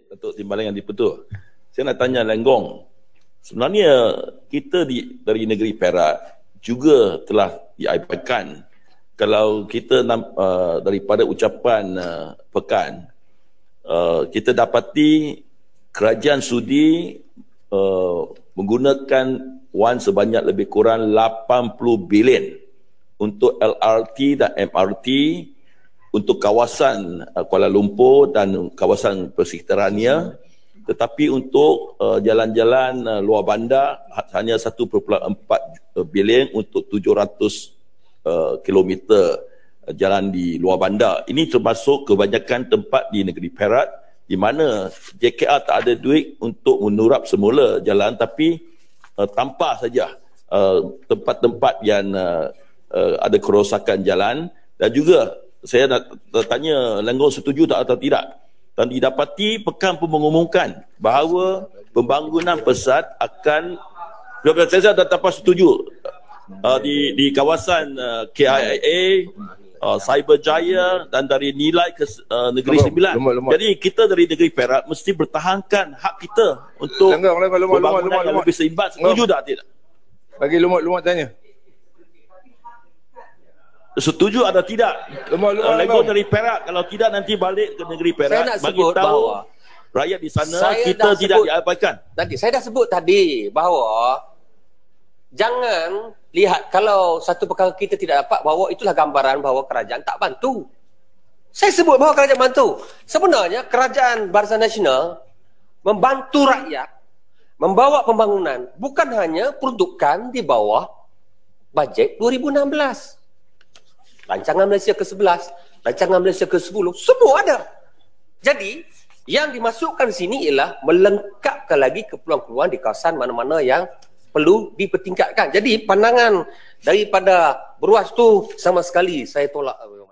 Datuk Timbalan yang dipetul. Saya nak tanya Lenggong. Sebenarnya kita dari negeri Perak juga telah diaibankan. Kalau kita daripada ucapan pekan, kita dapati kerajaan sudi menggunakan wang sebanyak lebih kurang 80 bilion untuk LRT dan MRT untuk kawasan Kuala Lumpur dan kawasan persekitarannya, tetapi untuk jalan-jalan luar bandar hanya 1.4 bilion untuk 700 kilometer jalan di luar bandar. Ini termasuk kebanyakan tempat di negeri Perak di mana JKR tak ada duit untuk menurap semula jalan, tapi tanpa saja tempat-tempat yang ada kerosakan jalan. Dan juga saya nak tanya Lenggong setuju tak atau tidak? Dan didapati pekan pun mengumumkan bahawa pembangunan pesat akan, saya dah dapat setuju di kawasan KIA, Cyberjaya dan dari Nilai ke Negeri Sembilan. Jadi kita dari negeri Perak mesti bertahankan hak kita untuk pembangunan yang lebih seimbang. Setuju tak tidak? Bagi Lumut tanya. Setuju atau tidak? Lenggong dari Perak, kalau tidak nanti balik ke negeri Perak bagi tahu rakyat di sana kita tidak diabaikan. Tadi saya dah sebut tadi bahawa jangan lihat kalau satu perkara kita tidak dapat bahawa itulah gambaran bahawa kerajaan tak bantu. Saya sebut bahawa kerajaan bantu. Sebenarnya kerajaan Barisan Nasional membantu rakyat membawa pembangunan, bukan hanya peruntukan di bawah bajet 2016. Rancangan Malaysia ke-11, Rancangan Malaysia ke-10, semua ada. Jadi, yang dimasukkan sini ialah melengkapkan lagi keperluan-keperluan di kawasan mana-mana yang perlu dipertingkatkan. Jadi, pandangan daripada Beruas tu sama sekali saya tolak.